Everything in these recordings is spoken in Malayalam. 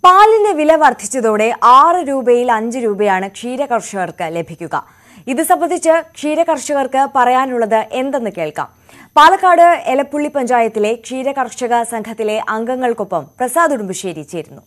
പാലിന് വില വർദ്ധിച്ചതോടെ 6 രൂപയിൽ 5 രൂപയാണ് ക്ഷീരകർഷകർക്ക് ലഭിക്കുക. ഇത് സംബന്ധിച്ച് ക്ഷീരകർഷകർക്ക് പറയാനുള്ളത് എന്തെന്ന് കേൾക്കാം. പാലക്കാട് എലപ്പുള്ളി പഞ്ചായത്തിലെ ക്ഷീരകർഷക സംഘത്തിലെ അംഗങ്ങൾക്കൊപ്പം പ്രസാദ് ഉടുമ്പശ്ശേരി ചേരുന്നു.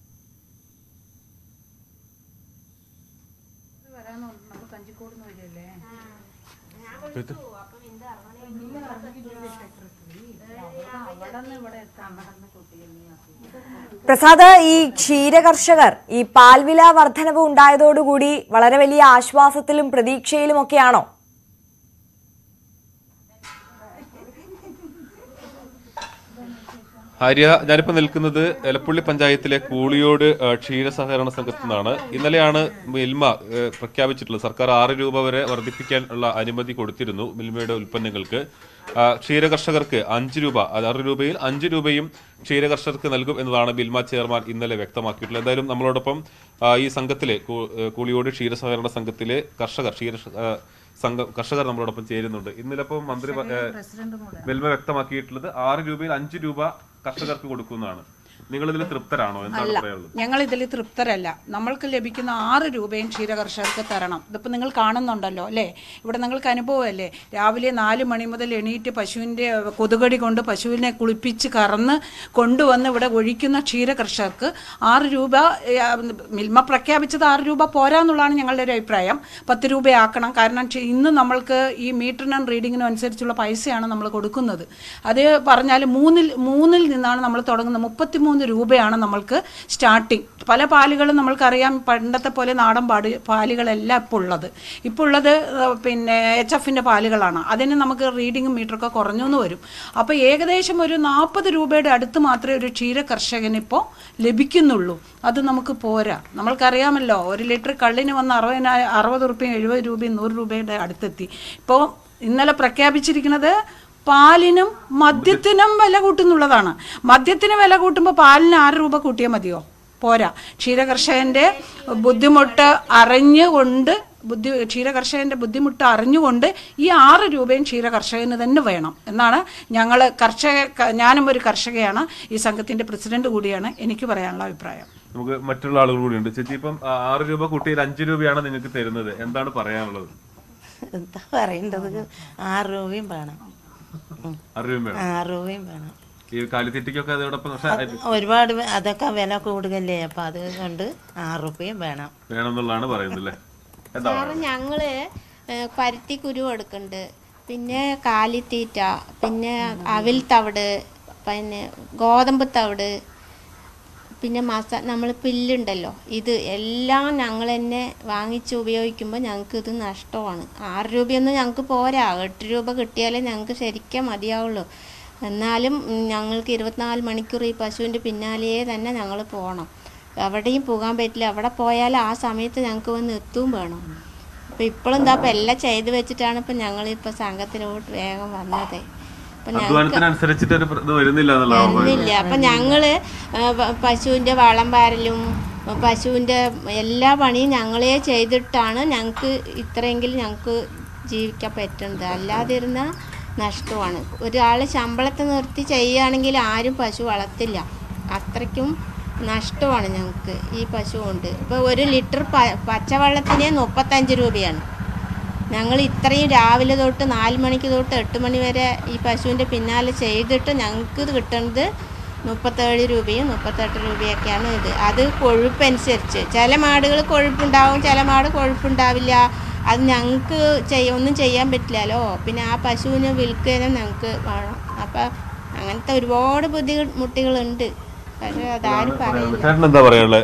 പ്രസാദ്, ഈ ക്ഷീരകർഷകർ ഈ പാൽവില വർധനവ് ഉണ്ടായതോടുകൂടി വളരെ വലിയ ആശ്വാസത്തിലും പ്രതീക്ഷയിലും ഒക്കെയാണോ? ആര്യ, ഞാനിപ്പോൾ നിൽക്കുന്നത് എലപ്പുള്ളി പഞ്ചായത്തിലെ കൂളിയോട് ക്ഷീര സഹകരണ സംഘത്തിൽ നിന്നാണ്. ഇന്നലെയാണ് മിൽമ പ്രഖ്യാപിച്ചിട്ടുള്ളത്. സർക്കാർ 6 രൂപ വരെ വർദ്ധിപ്പിക്കാൻ ഉള്ള അനുമതി കൊടുത്തിരുന്നു മിൽമയുടെ ഉൽപ്പന്നങ്ങൾക്ക്. ക്ഷീരകർഷകർക്ക് 5 രൂപ, 6 രൂപയിൽ 5 രൂപയും ക്ഷീരകർഷകർക്ക് നൽകും എന്നതാണ് മിൽമ ചെയർമാൻ ഇന്നലെ വ്യക്തമാക്കിയിട്ടുള്ളത്. എന്തായാലും നമ്മളോടൊപ്പം ഈ സംഘത്തിലെ കൂളിയോട് ക്ഷീര സഹകരണ സംഘത്തിലെ കർഷകർ നമ്മളോടൊപ്പം ചേരുന്നുണ്ട്. ഇന്നലെ ഇപ്പം മന്ത്രി മിൽമ വ്യക്തമാക്കിയിട്ടുള്ളത് 6 രൂപയിൽ 5 രൂപ കർഷകർക്ക് കൊടുക്കുന്നതാണ്. നിങ്ങൾ ഇതിൽ തൃപ്തരാണോ? എന്താണ് പറയാനുള്ളത്? ഞങ്ങൾ ഇതിൽ തൃപ്തരല്ല. നമ്മൾക്ക് ലഭിക്കുന്ന 6 രൂപയും ക്ഷീരകർഷകർക്ക് തരണം. ഇതിപ്പോൾ നിങ്ങൾ കാണുന്നുണ്ടല്ലോ അല്ലേ, ഇവിടെ നിങ്ങൾക്ക് അനുഭവമല്ലേ. രാവിലെ 4 മണി മുതൽ എണീറ്റ് പശുവിൻ്റെ കൊതുകടി കൊണ്ട് പശുവിനെ കുളിപ്പിച്ച് കറന്ന് കൊണ്ടുവന്ന് ഇവിടെ ഒഴിക്കുന്ന ക്ഷീരകർഷകർക്ക് 6 രൂപ മിൽമ പ്രഖ്യാപിച്ചത് 6 രൂപ പോരാന്നുള്ളതാണ് ഞങ്ങളുടെ ഒരു അഭിപ്രായം. 10 രൂപയാക്കണം. കാരണം ഇന്ന് നമ്മൾക്ക് ഈ മീറ്ററിനും റീഡിങ്ങിനും അനുസരിച്ചുള്ള പൈസയാണ് നമ്മൾ കൊടുക്കുന്നത്. അത് പറഞ്ഞാൽ മൂന്നിൽ നിന്നാണ് നമ്മൾ തുടങ്ങുന്നത്. 33 രൂപയാണ് നമ്മൾക്ക് സ്റ്റാർട്ടിങ്. പല പാലുകളും നമ്മൾക്കറിയാം, പണ്ടത്തെ പോലെ നാടൻ പാലുകളല്ല ഇപ്പോൾ ഉള്ളത് പിന്നെ HF പാലുകളാണ്. അതിന് നമുക്ക് റീഡിങ്ങും മീറ്ററൊക്കെ കുറഞ്ഞു എന്ന് വരും. അപ്പോൾ ഏകദേശം ഒരു 40 രൂപയുടെ അടുത്ത് മാത്രമേ ഒരു ക്ഷീര കർഷകന് ഇപ്പോൾ ലഭിക്കുന്നുള്ളൂ. അത് നമുക്ക് പോരാ. നമ്മൾക്കറിയാമല്ലോ, 1 ലിറ്റർ കള്ളിന് വന്ന് 60 രൂപയും 70 രൂപയും 100 രൂപയുടെ അടുത്തെത്തി. ഇപ്പോൾ ഇന്നലെ പ്രഖ്യാപിച്ചിരിക്കുന്നത് പാലിനും മദ്യത്തിനും വില കൂട്ടുന്നുള്ളതാണ്. മദ്യത്തിന് വില കൂട്ടുമ്പോൾ പാലിന് 6 രൂപ കൂട്ടിയാൽ മതിയോ? പോരാ. ക്ഷീരകർഷകന്റെ ബുദ്ധിമുട്ട് അറിഞ്ഞുകൊണ്ട് ഈ 6 രൂപയും ക്ഷീരകർഷകന് തന്നെ വേണം എന്നാണ് ഞാനും ഒരു കർഷകയാണ്, ഈ സംഘത്തിന്റെ പ്രസിഡന്റ് കൂടിയാണ്, എനിക്ക് പറയാനുള്ള അഭിപ്രായം. നമുക്ക് മറ്റുള്ള ആളുകൾ കൂടിയുണ്ട്. ചേച്ചി, ഇപ്പം 6 രൂപ കൂട്ടിയിൽ 5 രൂപയാണ് നിങ്ങൾക്ക് തരുന്നത്. എന്താണ് പറയാനുള്ളത്? എന്താ പറയേണ്ടത്? 6 രൂപയും വേണം. 6 രൂപയും വേണം. ഈ കാലിത്തീറ്റയ്ക്കൊക്കെ അതോടൊപ്പം ഒരുപാട് അതൊക്കെ വില കൂടുതലേ. അപ്പൊ അതുകൊണ്ട് 6 രൂപയും വേണമെന്നുള്ളതാണ് പറയുന്നത്. ഞങ്ങള് പരുത്തി കുരു കൊടുക്കുന്നുണ്ട്, പിന്നെ കാലിത്തീറ്റ, പിന്നെ അവിൽ തവിട്, പിന്നെ ഗോതമ്പ് തവിട്, പിന്നെ നമ്മൾ പുല്ലുണ്ടല്ലോ, ഇത് എല്ലാം ഞങ്ങൾ തന്നെ വാങ്ങിച്ച് ഉപയോഗിക്കുമ്പോൾ ഞങ്ങൾക്ക് ഇത് നഷ്ടമാണ്. 6 രൂപയൊന്നും ഞങ്ങൾക്ക് പോരാ. 8 രൂപ കിട്ടിയാലേ ഞങ്ങൾക്ക് ശരിക്കും മതിയാവുള്ളൂ. എന്നാലും ഞങ്ങൾക്ക് 24 മണിക്കൂർ ഈ പശുവിൻ്റെ പിന്നാലെയേ തന്നെ ഞങ്ങൾ പോകണം. എവിടെയും പോകാൻ പറ്റില്ല. എവിടെ പോയാലും ആ സമയത്ത് ഞങ്ങൾക്ക് വന്ന് എത്തുകയും വേണം. അപ്പോൾ ഇപ്പോഴും എന്താ ഇപ്പം എല്ലാം ചെയ്ത് വെച്ചിട്ടാണ് ഇപ്പം ഞങ്ങളിപ്പോൾ സംഘത്തിലോട്ട് വേഗം വന്നത്. വരുന്നില്ല. അപ്പം ഞങ്ങള് പശുവിൻ്റെ വളം പാരലും പശുവിൻ്റെ എല്ലാ പണിയും ഞങ്ങളെ ചെയ്തിട്ടാണ് ഞങ്ങൾക്ക് ഇത്രയെങ്കിലും ഞങ്ങൾക്ക് ജീവിക്കാൻ പറ്റുന്നത്. അല്ലാതിരുന്ന നഷ്ടമാണ്. ഒരാൾ ശമ്പളത്തെ നിർത്തി ചെയ്യുകയാണെങ്കിൽ ആരും പശു വളർത്തില്ല. അത്രയ്ക്കും നഷ്ടമാണ് ഞങ്ങൾക്ക് ഈ പശു കൊണ്ട്. ഇപ്പോൾ 1 ലിറ്റർ പച്ചവെള്ളത്തിന് 35 രൂപയാണ്. ഞങ്ങൾ ഇത്രയും രാവിലെ തൊട്ട് 4 മണിക്ക് തൊട്ട് 8 മണി വരെ ഈ പശുവിൻ്റെ പിന്നാലെ ചെയ്തിട്ട് ഞങ്ങൾക്ക് കിട്ടുന്നത് 37 രൂപയും 38 രൂപയൊക്കെയാണ് ഇത്. അത് കൊഴുപ്പനുസരിച്ച്. ചില മാടുകൾ കൊഴുപ്പുണ്ടാവും, ചില മാട് കൊഴുപ്പുണ്ടാവില്ല. അത് ഞങ്ങൾക്ക് ഒന്നും ചെയ്യാൻ പറ്റില്ലല്ലോ. പിന്നെ ആ പശുവിനെ വിൽക്കാനും ഞങ്ങൾക്ക് വേണം. അപ്പം അങ്ങനത്തെ ഒരുപാട് ബുദ്ധിമുട്ടുകളുണ്ട്. പക്ഷേ അതാരും പറയുന്നില്ല.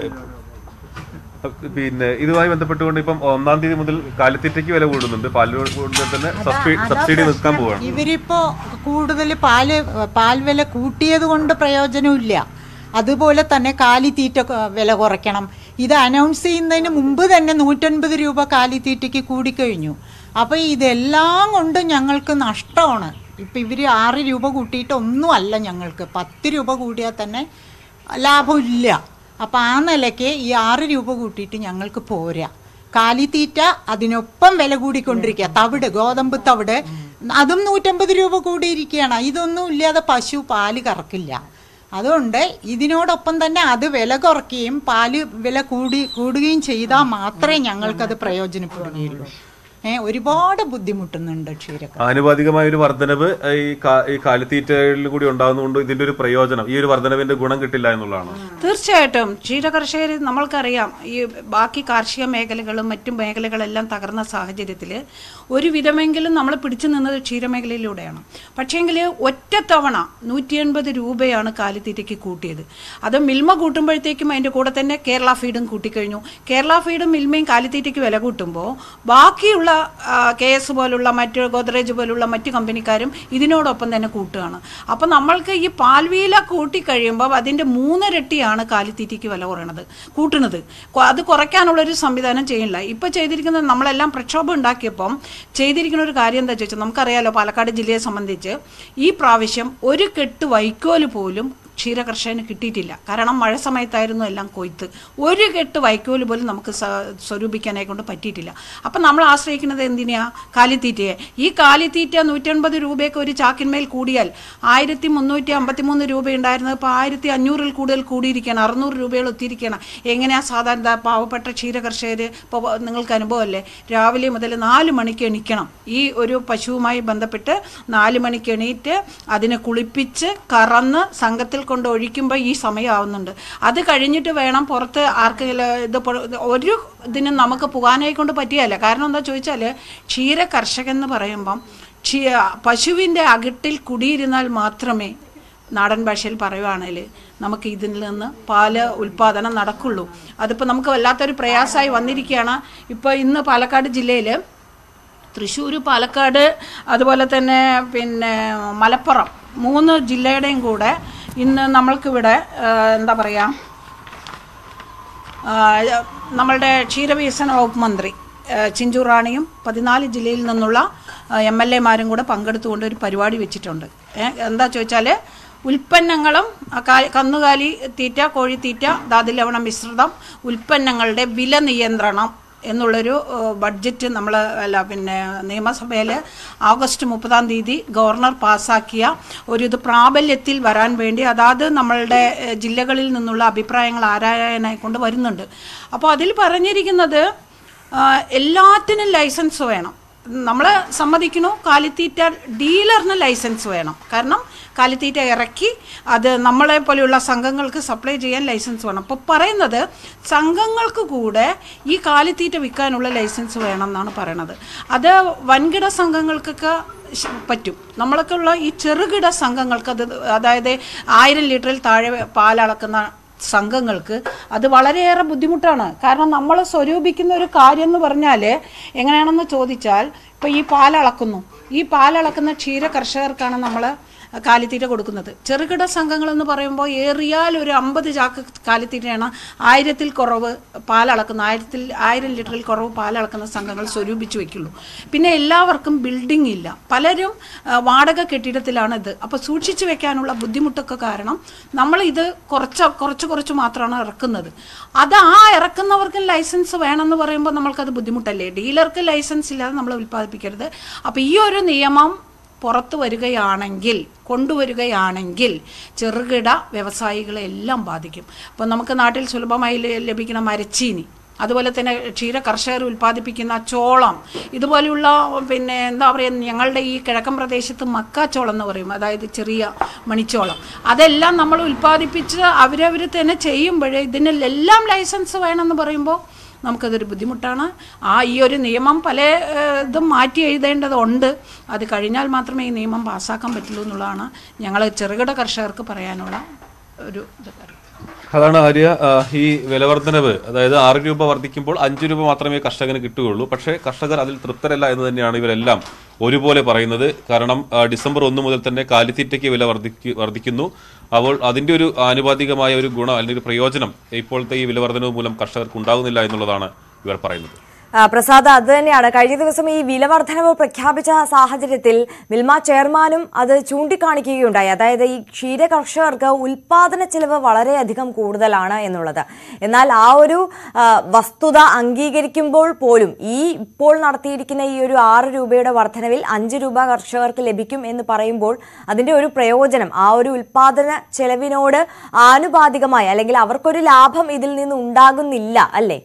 പിന്നെ ഇതുമായി ബന്ധപ്പെട്ടുകൊണ്ട് ഇപ്പം 1-ാം തീയതി മുതൽ കാലിത്തീറ്റയ്ക്ക് വില കൂടുന്നുണ്ട്. പാലിന് കൂടുതൽ തന്നെ സബ്സിഡി നിൽക്കാൻ പോവാണ്. ഇവരിപ്പോ കൂടുതൽ പാൽ വില കൂട്ടിയത് കൊണ്ട് പ്രയോജനമില്ല. അതുപോലെ തന്നെ കാലിത്തീറ്റ വില കുറയ്ക്കണം. ഇത് അനൗൺസ് ചെയ്യുന്നതിന് മുമ്പ് തന്നെ 150 രൂപ കാലിത്തീറ്റയ്ക്ക് കൂടിക്കഴിഞ്ഞു. അപ്പോൾ ഇതെല്ലാം കൊണ്ട് ഞങ്ങൾക്ക് നഷ്ടമാണ്. ഇപ്പം ഇവർ 6 രൂപ കൂട്ടിയിട്ട് ഒന്നും അല്ല ഞങ്ങൾക്ക്. 10 രൂപ കൂടിയാൽ തന്നെ ലാഭമില്ല. അപ്പം ആ നിലയ്ക്ക് ഈ 6 രൂപ കൂട്ടിയിട്ട് ഞങ്ങൾക്ക് പോരാ. കാലിത്തീറ്റ അതിനൊപ്പം വില കൂടിക്കൊണ്ടിരിക്കുക. തവിട്, ഗോതമ്പ് തവിട്, അതും 150 രൂപ കൂടിയിരിക്കുകയാണ്. ഇതൊന്നും ഇല്ലാതെ പശു പാല് കറക്കില്ല. അതുകൊണ്ട് ഇതിനോടൊപ്പം തന്നെ അത് വില കുറയ്ക്കുകയും പാല് വില കൂടുകയും ചെയ്താൽ മാത്രമേ ഞങ്ങൾക്കത് പ്രയോജനപ്പെടുകയുള്ളൂ. ഒരുപാട് ബുദ്ധിമുട്ടുന്നുണ്ട് ക്ഷീരക്കാർ. ആനുപാതികമായ ഒരു വർധനവ് ഈ കാലിത്തീറ്റയിൽ കൂടി ഉണ്ടാകുന്നതുകൊണ്ട് ഇതിന്റെ ഒരു പ്രയോജനം, ഈ ഒരു വർധനവിന്റെ ഗുണം കിട്ടില്ല എന്നുള്ളതാണ്. തീർച്ചയായിട്ടും ക്ഷീരകർഷകർ നമ്മൾക്കറിയാം, ഈ ബാക്കി കാർഷിക മേഖലകളും മറ്റു മേഖലകളെല്ലാം തകർന്ന സാഹചര്യത്തിൽ ഒരു വിധമെങ്കിലും നമ്മൾ പിടിച്ചു നിന്നത് ക്ഷീരമേഖലയിലൂടെയാണ്. പക്ഷേങ്കിൽ ഒറ്റത്തവണ 180 രൂപയാണ് കാലിത്തീറ്റയ്ക്ക് കൂട്ടിയത്. അത് മിൽമ കൂട്ടുമ്പോഴത്തേക്കും അതിൻ്റെ കൂടെ തന്നെ കേരള ഫീഡും കൂട്ടിക്കഴിഞ്ഞു. കേരള ഫീഡും മിൽമയും കാലിത്തീറ്റയ്ക്ക് വില കൂട്ടുമ്പോൾ ബാക്കിയുള്ള KS പോലുള്ള മറ്റ് ഗോദ്രേജ് പോലുള്ള മറ്റു കമ്പനിക്കാരും ഇതിനോടൊപ്പം തന്നെ കൂട്ടുകയാണ്. അപ്പം നമ്മൾക്ക് ഈ പാൽവീല കൂട്ടിക്കഴിയുമ്പോൾ അതിൻ്റെ 3 ഇരട്ടിയാണ് കാലിത്തീറ്റയ്ക്ക് വില കൂട്ടുന്നത്. അത് കുറയ്ക്കാനുള്ളൊരു സംവിധാനം ചെയ്യില്ല. ഇപ്പം ചെയ്തിരിക്കുന്നത്, നമ്മളെല്ലാം പ്രക്ഷോഭം ഉണ്ടാക്കിയപ്പം ചെയ്തിരിക്കുന്ന ഒരു കാര്യം എന്താ ചോദിച്ചാൽ, നമുക്കറിയാലോ പാലക്കാട് ജില്ലയെ സംബന്ധിച്ച് ഈ പ്രാവശ്യം ഒരു കെട്ട് വൈക്കോല് പോലും ക്ഷീരകർഷകന് കിട്ടിയിട്ടില്ല. കാരണം മഴ സമയത്തായിരുന്നു എല്ലാം കൊയ്ത്ത്. ഒരു കെട്ട് വൈക്കോല് പോലും നമുക്ക് സ്വരൂപിക്കാനായി കൊണ്ട് പറ്റിയിട്ടില്ല. അപ്പം നമ്മൾ ആശ്രയിക്കുന്നത് എന്തിനാ? കാലിത്തീറ്റയെ. ഈ കാലിത്തീറ്റ 180 രൂപയ്ക്ക് ഒരു ചാക്കിന്മേൽ കൂടിയാൽ 1353 രൂപ ഉണ്ടായിരുന്നത് ഇപ്പോൾ 1500 കൂടുതൽ കൂടിയിരിക്കുകയാണ്. 600 രൂപയോളം എത്തിയിരിക്കുകയാണ്. എങ്ങനെയാ സാധാരണ പാവപ്പെട്ട ക്ഷീരകർഷകർ, ഇപ്പോൾ നിങ്ങൾക്ക് അനുഭവമല്ലേ, രാവിലെ മുതൽ 4 മണിക്ക് എണീക്കണം. ഈ ഒരു പശുവുമായി ബന്ധപ്പെട്ട് 4 മണിക്ക് എണീറ്റ് അതിനെ കുളിപ്പിച്ച് കറന്ന് സംഘത്തിൽ കൊണ്ട് ഒഴിക്കുമ്പോൾ ഈ സമയമാവുന്നുണ്ട്. അത് കഴിഞ്ഞിട്ട് വേണം പുറത്ത് ആർക്കെങ്കിലും ഒരു ഇതിനും നമുക്ക് പോകാനായി കൊണ്ട് പറ്റിയല്ല. കാരണം എന്താ ചോദിച്ചാൽ, ക്ഷീര കർഷകൻ എന്ന് പറയുമ്പം പശുവിൻ്റെ അകിട്ടിൽ കുടിയിരുന്നാൽ മാത്രമേ, നാടൻ ഭാഷയിൽ പറയുവാണെങ്കിൽ, നമുക്ക് ഇതിൽ നിന്ന് പാല് ഉൽപ്പാദനം നടക്കുള്ളൂ. അതിപ്പോൾ നമുക്ക് വല്ലാത്തൊരു പ്രയാസമായി വന്നിരിക്കുകയാണ്. ഇപ്പോൾ ഇന്ന് പാലക്കാട് ജില്ലയിൽ തൃശ്ശൂർ, പാലക്കാട്, അതുപോലെ തന്നെ പിന്നെ മലപ്പുറം 3 ജില്ലയുടെയും കൂടെ ഇന്ന് നമ്മൾക്കിവിടെ എന്താ പറയുക, നമ്മളുടെ ക്ഷീരവികസന വകുപ്പ് മന്ത്രി ചിഞ്ചു റാണിയും 14 ജില്ലയിൽ നിന്നുള്ള MLA മാരും കൂടെ പങ്കെടുത്തുകൊണ്ട് ഒരു പരിപാടി വെച്ചിട്ടുണ്ട്. എന്താ ചോദിച്ചാൽ, ഉൽപ്പന്നങ്ങളും കന്നുകാലി തീറ്റ, കോഴിത്തീറ്റ, ധാതുലവണ മിശ്രിതം ഉൽപ്പന്നങ്ങളുടെ വില നിയന്ത്രണം എന്നുള്ളൊരു ബഡ്ജറ്റ് നമ്മൾ നിയമസഭയിൽ ഓഗസ്റ്റ് 30-ാം തീയതി ഗവർണർ പാസ്സാക്കിയ ഒരു ഇത് പ്രാബല്യത്തിൽ വരാൻ വേണ്ടി അതാത് നമ്മളുടെ ജില്ലകളിൽ നിന്നുള്ള അഭിപ്രായങ്ങൾ ആരായനായി കൊണ്ട് വരുന്നുണ്ട്. അപ്പോൾ അതിൽ പറഞ്ഞിരിക്കുന്നത് എല്ലാത്തിനും ലൈസൻസ് വേണം. നമ്മൾ സമ്മതിക്കണു, കാലിത്തീറ്റ ഡീലറിന് ലൈസൻസ് വേണം. കാരണം കാലിത്തീറ്റ ഇറക്കി അത് നമ്മളെ പോലെയുള്ള സംഘങ്ങൾക്ക് സപ്ലൈ ചെയ്യാൻ ലൈസൻസ് വേണം. അപ്പോൾ പറയുന്നത് സംഘങ്ങൾക്ക് കൂടെ ഈ കാലിത്തീറ്റ വിൽക്കാനുള്ള ലൈസൻസ് വേണം എന്നാണ് പറയണത്. അത് വൻകിട സംഘങ്ങൾക്കൊക്കെ പറ്റും. നമ്മളൊക്കെയുള്ള ഈ ചെറുകിട സംഘങ്ങൾക്ക് അതായത് 1000 ലിറ്ററിൽ താഴെ പാലളക്കുന്ന സംഘങ്ങൾക്ക് അത് വളരെയേറെ ബുദ്ധിമുട്ടാണ്. കാരണം നമ്മൾ സ്വരൂപിക്കുന്ന ഒരു കാര്യം എന്ന് പറഞ്ഞാൽ എങ്ങനെയാണെന്ന് ചോദിച്ചാൽ, ഇപ്പോൾ ഈ പാലളക്കുന്ന ക്ഷീര കർഷകർക്കാണ് നമ്മൾ കാലിത്തീറ്റ കൊടുക്കുന്നത്. ചെറുകിട സംഘങ്ങളെന്ന് പറയുമ്പോൾ ഏറിയാൽ ഒരു 50 ചാക്ക് കാലിത്തീറ്റയാണ് 1000-ൽ കുറവ് പാലളക്കുന്ന 1000 ലിറ്ററിൽ കുറവ് പാലളക്കുന്ന സംഘങ്ങൾ സ്വരൂപിച്ച് വയ്ക്കുള്ളൂ. പിന്നെ എല്ലാവർക്കും ബിൽഡിംഗ് ഇല്ല, പലരും വാടക കെട്ടിടത്തിലാണ് ഇത്. അപ്പോൾ സൂക്ഷിച്ചു വെക്കാനുള്ള ബുദ്ധിമുട്ടൊക്കെ കാരണം നമ്മൾ ഇത് കുറച്ച് മാത്രമാണ് ഇറക്കുന്നത്. അത് ഇറക്കുന്നവർക്കും ലൈസൻസ് വേണമെന്ന് പറയുമ്പോൾ നമ്മൾക്കത് ബുദ്ധിമുട്ടല്ലേ? ഡീലർക്ക് ലൈസൻസ് ഇല്ലാതെ നമ്മൾ ഉൽപ്പാദിപ്പിക്കരുത്. അപ്പോൾ ഈ ഒരു നിയമം പുറത്തു കൊണ്ടുവരികയാണെങ്കിൽ ചെറുകിട വ്യവസായികളെ എല്ലാം ബാധിക്കും. അപ്പോൾ നമുക്ക് നാട്ടിൽ സുലഭമായി ലഭിക്കുന്ന മരച്ചീനി, അതുപോലെ തന്നെ ക്ഷീര കർഷകർ ഉൽപ്പാദിപ്പിക്കുന്ന ചോളം, ഇതുപോലെയുള്ള എന്താ പറയുക, ഞങ്ങളുടെ ഈ കിഴക്കൻ പ്രദേശത്ത് മക്കാച്ചോളം എന്ന് പറയും, അതായത് ചെറിയ മണിച്ചോളം, അതെല്ലാം നമ്മൾ ഉൽപ്പാദിപ്പിച്ച് അവരവർ തന്നെ ചെയ്യുമ്പോഴേ ഇതിനെല്ലാം ലൈസൻസ് വേണമെന്ന് പറയുമ്പോൾ നമുക്കതൊരു ബുദ്ധിമുട്ടാണ്. ഈ ഒരു നിയമം പല ഇതും മാറ്റി എഴുതേണ്ടതുണ്ട്. അത് കഴിഞ്ഞാൽ മാത്രമേ ഈ നിയമം പാസ്സാക്കാൻ പറ്റുള്ളൂ എന്നുള്ളതാണ് ഞങ്ങൾ ചെറുകിട കർഷകർക്ക് പറയാനുള്ള ഒരു ഇത്. അതാണ് ആര്യ, ഈ വിലവർദ്ധനവ്, അതായത് 6 രൂപ വർദ്ധിക്കുമ്പോൾ 5 രൂപ മാത്രമേ കർഷകന് കിട്ടുകയുള്ളൂ. പക്ഷേ കർഷകർ അതിൽ തൃപ്തരല്ല എന്ന് തന്നെയാണ് ഇവരെല്ലാം ഒരുപോലെ പറയുന്നത്. കാരണം ഡിസംബർ 1 മുതൽ തന്നെ കാലിത്തീറ്റയ്ക്ക് വില വർദ്ധിക്കുന്നു. അപ്പോൾ അതിൻ്റെ ഒരു ആനുപാതികമായ ഒരു ഗുണം അല്ലെങ്കിൽ ഒരു പ്രയോജനം ഇപ്പോഴത്തെ ഈ വിലവർദ്ധനവ് മൂലം കർഷകർക്ക് ഉണ്ടാകുന്നില്ല എന്നുള്ളതാണ് ഇവർ പറയുന്നത്. പ്രസാദ്, അത് തന്നെയാണ് കഴിഞ്ഞ ദിവസം ഈ വില വർധനവ് പ്രഖ്യാപിച്ച സാഹചര്യത്തിൽ മിൽമ ചെയർമാനും അത് ചൂണ്ടിക്കാണിക്കുകയുണ്ടായി. അതായത് ഈ ക്ഷീര കർഷകർക്ക് ഉൽപാദന ചെലവ് വളരെയധികം കൂടുതലാണ് എന്നുള്ളത്. എന്നാൽ ആ ഒരു വസ്തുത അംഗീകരിക്കുമ്പോൾ പോലും ഇപ്പോൾ നടത്തിയിരിക്കുന്ന ഈ ഒരു 6 രൂപയുടെ വർധനവിൽ 5 രൂപ കർഷകർക്ക് ലഭിക്കും എന്ന് പറയുമ്പോൾ അതിന്റെ ഒരു പ്രയോജനം ആ ഒരു ഉൽപാദന ചെലവിനോട് ആനുപാതികമായി അല്ലെങ്കിൽ അവർക്കൊരു ലാഭം ഇതിൽ നിന്ന് ഉണ്ടാകുന്നില്ല അല്ലേ?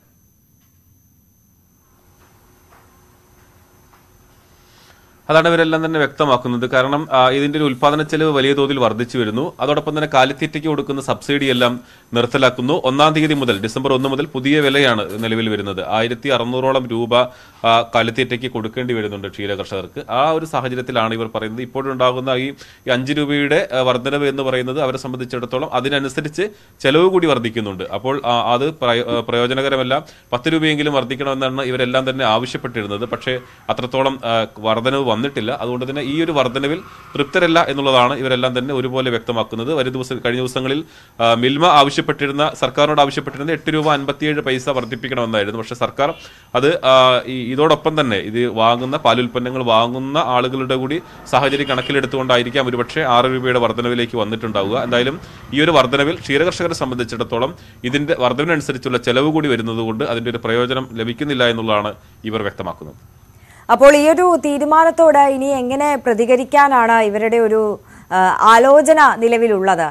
അതാണ് ഇവരെല്ലാം തന്നെ വ്യക്തമാക്കുന്നത്. കാരണം ഇതിന്റെ ഒരു ഉൽപാദന ചെലവ് വലിയ തോതിൽ വർദ്ധിച്ചു വരുന്നു. അതോടൊപ്പം തന്നെ കാലിത്തീറ്റയ്ക്ക് കൊടുക്കുന്ന സബ്സിഡി എല്ലാം നിർത്തലാക്കുന്നു. 1-ാം തീയതി മുതൽ ഡിസംബർ 1 മുതൽ പുതിയ വിലയാണ് നിലവിൽ വരുന്നത്. 1600ഓളം രൂപ കാലിത്തീറ്റയ്ക്ക് കൊടുക്കേണ്ടി വരുന്നുണ്ട് ക്ഷീര കർഷകർക്ക്. ആ ഒരു സാഹചര്യത്തിലാണ് ഇവർ പറയുന്നത് ഇപ്പോഴുണ്ടാകുന്ന ഈ 5 രൂപയുടെ വർധനവ് എന്ന് പറയുന്നത് അവരെ സംബന്ധിച്ചിടത്തോളം അതിനനുസരിച്ച് ചെലവ് കൂടി വർദ്ധിക്കുന്നുണ്ട്. അപ്പോൾ അത് പ്രയോജനകരമല്ല. 10 രൂപയെങ്കിലും വർദ്ധിക്കണമെന്നാണ് ഇവരെല്ലാം തന്നെ ആവശ്യപ്പെട്ടിരുന്നത്. പക്ഷേ അത്രത്തോളം വർധനവ് വന്നിട്ടില്ല. അതുകൊണ്ട് തന്നെ ഈ ഒരു വർധനവിൽ തൃപ്തരല്ല എന്നുള്ളതാണ് ഇവരെല്ലാം തന്നെ ഒരുപോലെ വ്യക്തമാക്കുന്നത്. കഴിഞ്ഞ ദിവസങ്ങളിൽ മിൽമ സർക്കാരിനോട് ആവശ്യപ്പെട്ടിരുന്ന 8 രൂപ 57 പൈസ വർദ്ധിപ്പിക്കണമെന്നായിരുന്നു. പക്ഷേ സർക്കാർ അത് ഇതോടൊപ്പം തന്നെ ഇത് വാങ്ങുന്ന പാലുൽപ്പന്നങ്ങൾ വാങ്ങുന്ന ആളുകളുടെ കൂടി സാഹചര്യം കണക്കിലെടുത്തുകൊണ്ടായിരിക്കാം ഒരുപക്ഷെ 6 രൂപയുടെ വർധനവിലേക്ക് വന്നിട്ടുണ്ടാവുക. എന്തായാലും ഈ ഒരു വർധനവിൽ ക്ഷീരകർഷകരെ സംബന്ധിച്ചിടത്തോളം ഇതിന്റെ വർധനവിനനുസരിച്ചുള്ള ചെലവ് കൂടി വരുന്നതുകൊണ്ട് അതിന്റെ ഒരു പ്രയോജനം ലഭിക്കുന്നില്ല എന്നുള്ളതാണ് ഇവർ വ്യക്തമാക്കുന്നത്. അപ്പോൾ ഈ ഒരു തീരുമാനത്തോട് ഇനി എങ്ങനെ പ്രതികരിക്കാനാണ് ഇവരുടെ ഒരു ആലോചന നിലവിലുള്ളത്?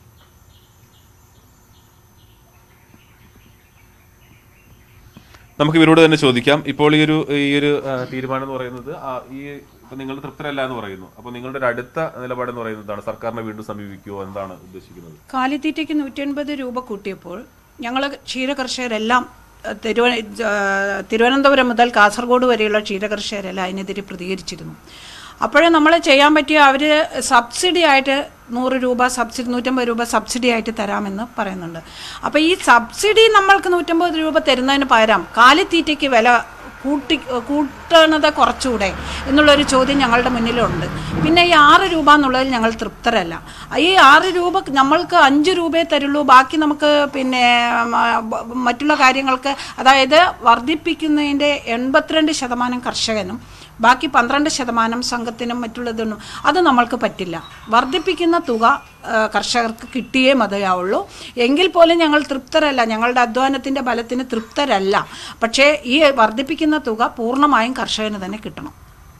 നമുക്ക് ഇവരോട് തന്നെ ചോദിക്കാം. ഇപ്പോൾ ഈ ഒരു തീരുമാനം എന്ന് പറയുന്നത് നിങ്ങൾ തൃപ്തരല്ല എന്ന് പറയുന്നു. അപ്പോൾ നിങ്ങളുടെ ഒരു അടുത്ത നിലപാടെന്ന് പറയുന്നതാണ് സർക്കാരിനെ വീണ്ടും സമീപിക്കുമോ? എന്താണ് ഉദ്ദേശിക്കുന്നത്? കാലിത്തീറ്റയ്ക്ക് 180 രൂപ കൂട്ടിയപ്പോൾ ഞങ്ങൾ ക്ഷീരകർഷകരെല്ലാം തിരുവനന്തപുരം മുതൽ കാസർഗോഡ് വരെയുള്ള ക്ഷീരകർഷകരെല്ലാം അതിനെതിരെ പ്രതികരിച്ചിരുന്നു. അപ്പോഴേ നമ്മൾ ചെയ്യാൻ പറ്റിയ അവർ സബ്സിഡി ആയിട്ട് 100 രൂപ സബ്സിഡി 150 രൂപ സബ്സിഡി ആയിട്ട് തരാമെന്ന് പറയുന്നുണ്ട്. അപ്പോൾ ഈ സബ്സിഡി നമ്മൾക്ക് 150 രൂപ തരുന്നതിന് പകരം കാലിത്തീറ്റയ്ക്ക് വില കൂട്ടുന്നത് കുറച്ചുകൂടെ എന്നുള്ളൊരു ചോദ്യം ഞങ്ങളുടെ മുന്നിലുണ്ട്. പിന്നെ ഈ 6 രൂപ എന്നുള്ളതിൽ ഞങ്ങൾ തൃപ്തരല്ല. ഈ 6 രൂപ നമ്മൾക്ക് 5 രൂപയെ തരുള്ളൂ. ബാക്കി നമുക്ക് പിന്നെ മറ്റുള്ള കാര്യങ്ങൾക്ക് അതായത് വർദ്ധിപ്പിക്കുന്നതിൻ്റെ 82% കർഷകനും ബാക്കി 12% സംഘത്തിനും മറ്റുള്ളതൊന്നും അത് നമ്മൾക്ക് പറ്റില്ല. വർദ്ധിപ്പിക്കുന്ന തുക കർഷകർക്ക് കിട്ടിയേ മതിയാവുള്ളൂ. എങ്കിൽ പോലും ഞങ്ങൾ തൃപ്തരല്ല, ഞങ്ങളുടെ അധ്വാനത്തിൻ്റെ ബലത്തിന് തൃപ്തരല്ല. പക്ഷേ ഈ വർദ്ധിപ്പിക്കുന്ന തുക പൂർണ്ണമായും കർഷകന് തന്നെ കിട്ടണം.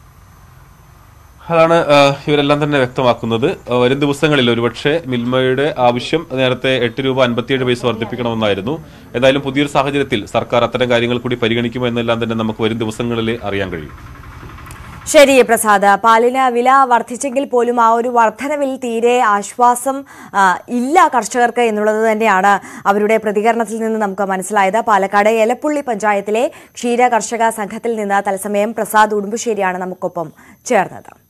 അതാണ് ഇവരെല്ലാം തന്നെ വ്യക്തമാക്കുന്നത്. വരും ദിവസങ്ങളിൽ ഒരുപക്ഷെ മിൽമയുടെ ആവശ്യം നേരത്തെ 8 രൂപ 57 പൈസ വർദ്ധിപ്പിക്കണമെന്നായിരുന്നു. എന്തായാലും പുതിയൊരു സാഹചര്യത്തിൽ സർക്കാർ അത്തരം കാര്യങ്ങൾ കൂടി പരിഗണിക്കുമോ എന്നെല്ലാം തന്നെ നമുക്ക് വരും ദിവസങ്ങളിൽ അറിയാൻ കഴിയും. ശരി പ്രസാദ്, പാലിന് വില വർദ്ധിച്ചെങ്കിൽ പോലും ആ ഒരു വർധനവിൽ തീരെ ആശ്വാസം ഇല്ല കർഷകർക്ക് എന്നുള്ളത് തന്നെയാണ് അവരുടെ പ്രതികരണത്തിൽ നിന്ന് നമുക്ക് മനസ്സിലായത്. പാലക്കാട് എലപ്പുള്ളി പഞ്ചായത്തിലെ ക്ഷീര കർഷക സംഘത്തിൽ നിന്ന് തത്സമയം പ്രസാദ് ഉടുമ്പശ്ശേരിയാണ് നമുക്കൊപ്പം ചേർന്നത്.